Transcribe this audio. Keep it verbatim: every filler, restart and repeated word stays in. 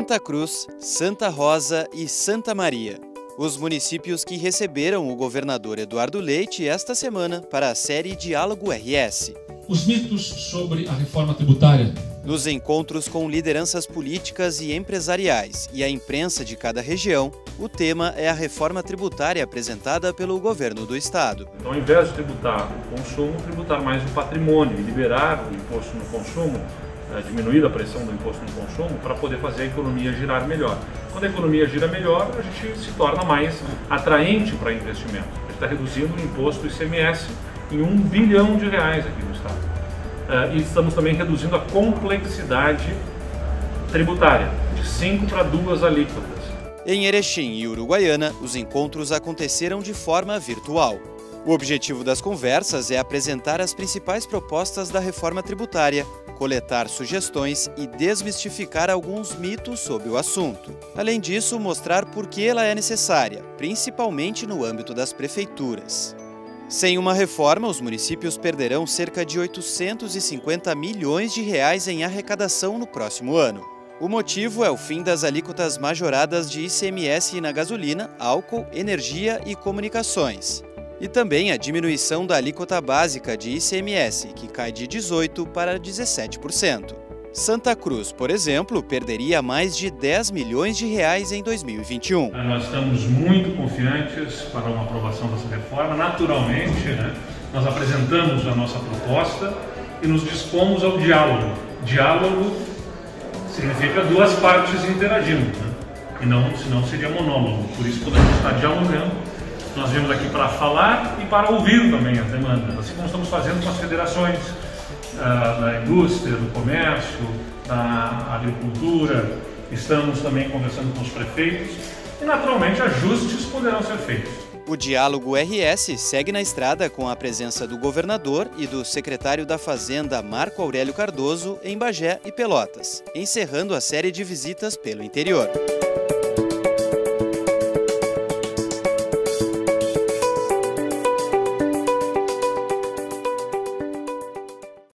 Santa Cruz, Santa Rosa e Santa Maria. Os municípios que receberam o governador Eduardo Leite esta semana para a série Diálogo R S. Os mitos sobre a reforma tributária. Nos encontros com lideranças políticas e empresariais e a imprensa de cada região, o tema é a reforma tributária apresentada pelo governo do estado. Então, ao invés de tributar o consumo, tributar mais o patrimônio e liberar o imposto no consumo, diminuir a pressão do imposto no consumo para poder fazer a economia girar melhor. Quando a economia gira melhor, a gente se torna mais atraente para investimento. A gente está reduzindo o imposto do I C M S em um bilhão de reais aqui no estado. Uh, e estamos também reduzindo a complexidade tributária, de cinco para duas alíquotas. Em Erechim e Uruguaiana, os encontros aconteceram de forma virtual. O objetivo das conversas é apresentar as principais propostas da reforma tributária, coletar sugestões e desmistificar alguns mitos sobre o assunto. Além disso, mostrar por que ela é necessária, principalmente no âmbito das prefeituras. Sem uma reforma, os municípios perderão cerca de oitocentos e cinquenta milhões de reais em arrecadação no próximo ano. O motivo é o fim das alíquotas majoradas de I C M S na gasolina, álcool, energia e comunicações. E também a diminuição da alíquota básica de I C M S, que cai de dezoito por cento para dezessete por cento. Santa Cruz, por exemplo, perderia mais de dez milhões de reais em dois mil e vinte e um. Nós estamos muito confiantes para uma aprovação dessa reforma. Naturalmente, né, nós apresentamos a nossa proposta e nos dispomos ao diálogo. Diálogo significa duas partes interagindo, né? E não, senão seria monólogo. Por isso podemos estar dialogando. Nós viemos aqui para falar e para ouvir também as demandas, assim como estamos fazendo com as federações uh, da indústria, do comércio, da agricultura. Estamos também conversando com os prefeitos e, naturalmente, ajustes poderão ser feitos. O Diálogo R S segue na estrada com a presença do governador e do secretário da Fazenda, Marco Aurélio Cardoso, em Bagé e Pelotas, encerrando a série de visitas pelo interior.